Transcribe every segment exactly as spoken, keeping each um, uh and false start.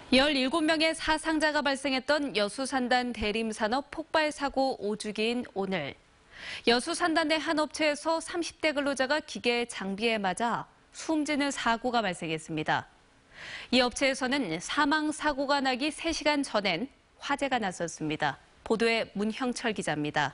열일곱 명의 사상자가 발생했던 여수산단 대림산업 폭발 사고 오 주기인 오늘. 여수산단 내 한 업체에서 삼십 대 근로자가 기계 장비에 맞아 숨지는 사고가 발생했습니다. 이 업체에서는 사망 사고가 나기 세 시간 전엔 화재가 났었습니다. 보도에 문형철 기자입니다.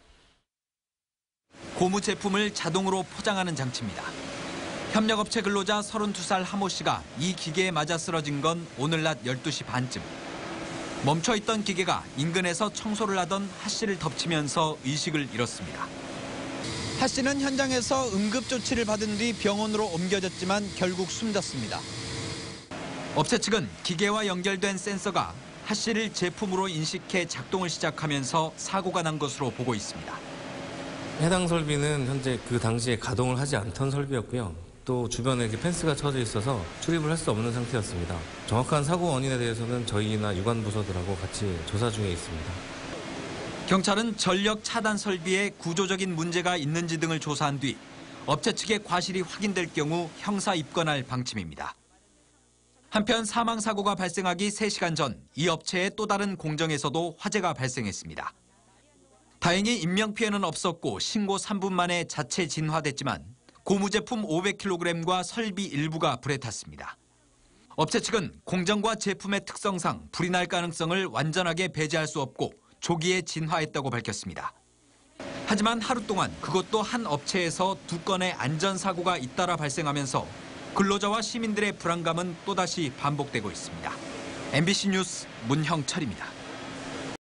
고무 제품을 자동으로 포장하는 장치입니다. 협력업체 근로자 서른두 살 하모 씨가 이 기계에 맞아 쓰러진 건 오늘 낮 열두 시 반쯤. 멈춰있던 기계가 인근에서 청소를 하던 하 씨를 덮치면서 의식을 잃었습니다. 하 씨는 현장에서 응급조치를 받은 뒤 병원으로 옮겨졌지만 결국 숨졌습니다. 업체 측은 기계와 연결된 센서가 하 씨를 제품으로 인식해 작동을 시작하면서 사고가 난 것으로 보고 있습니다. 해당 설비는 현재 그 당시에 가동을 하지 않던 설비였고요. 또 주변에 이렇게 펜스가 쳐져 있어서 출입을 할 수 없는 상태였습니다. 정확한 사고 원인에 대해서는 저희나 유관 부서들하고 같이 조사 중에 있습니다. 경찰은 전력 차단 설비에 구조적인 문제가 있는지 등을 조사한 뒤 업체 측의 과실이 확인될 경우 형사 입건할 방침입니다. 한편 사망 사고가 발생하기 세 시간 전 이 업체의 또 다른 공정에서도 화재가 발생했습니다. 다행히 인명피해는 없었고 신고 삼 분 만에 자체 진화됐지만 고무 제품 오백 킬로그램과 설비 일부가 불에 탔습니다. 업체 측은 공정과 제품의 특성상 불이 날 가능성을 완전하게 배제할 수 없고 조기에 진화했다고 밝혔습니다. 하지만 하루 동안 그것도 한 업체에서 두 건의 안전사고가 잇따라 발생하면서 근로자와 시민들의 불안감은 또다시 반복되고 있습니다. 엠비씨 뉴스 문형철입니다.